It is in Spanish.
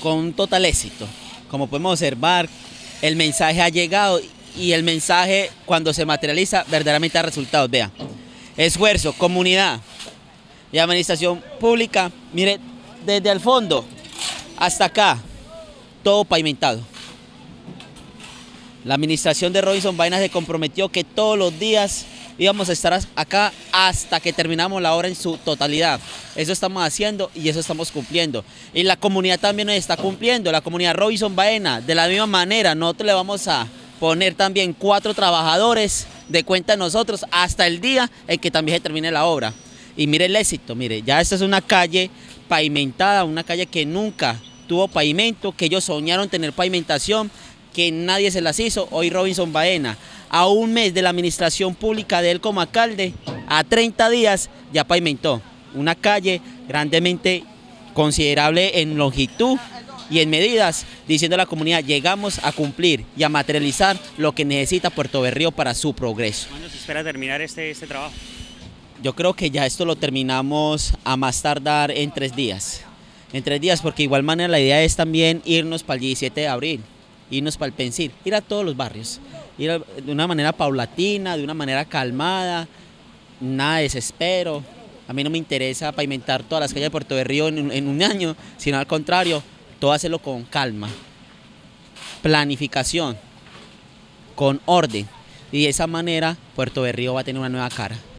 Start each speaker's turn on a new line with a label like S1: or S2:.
S1: con un total éxito. Como podemos observar, el mensaje ha llegado y el mensaje cuando se materializa verdaderamente da resultados. Vea, esfuerzo, comunidad y administración pública, mire, desde el fondo hasta acá, todo pavimentado. La administración de Robinson Baena se comprometió que todos los días íbamos a estar acá hasta que terminamos la obra en su totalidad. Eso estamos haciendo y eso estamos cumpliendo. Y la comunidad también nos está cumpliendo, la comunidad Robinson Baena. De la misma manera, nosotros le vamos a poner también 4 trabajadores de cuenta de nosotros hasta el día en que también se termine la obra. Y mire el éxito, mire, ya esta es una calle pavimentada, una calle que nunca tuvo pavimento, que ellos soñaron tener pavimentación, que nadie se las hizo. Hoy Robinson Baena, a un mes de la administración pública de él como alcalde, a 30 días ya pavimentó una calle grandemente considerable en longitud y en medidas, diciendo a la comunidad, llegamos a cumplir y a materializar lo que necesita Puerto Berrío para su progreso.
S2: ¿Cuándo se espera terminar este trabajo?
S1: Yo creo que ya esto lo terminamos a más tardar en 3 días. En 3 días, porque de igual manera la idea es también irnos para el 17 de abril, irnos para el Pensil, ir a todos los barrios, ir de una manera paulatina, de una manera calmada, nada de desespero. A mí no me interesa pavimentar todas las calles de Puerto Berrío en un año, sino al contrario, todo hacerlo con calma, planificación, con orden. Y de esa manera Puerto Berrío va a tener una nueva cara.